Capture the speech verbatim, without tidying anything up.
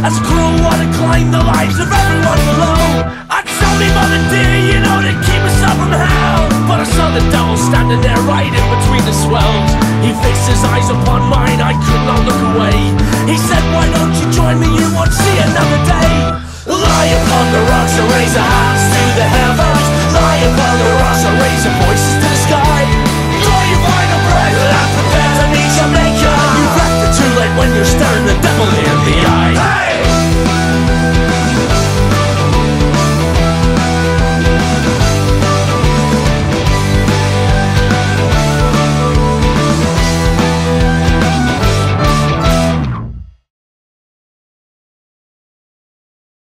as cruel one to claim the lives of everyone below. I tell me mother dear, you know, to keep us up from hell. But I saw the devil standing there right in between the swells. He fixed his eyes upon mine, I could not look away. He said, why don't you join me, you won't see another day. Lie upon the rocks and raise a hand.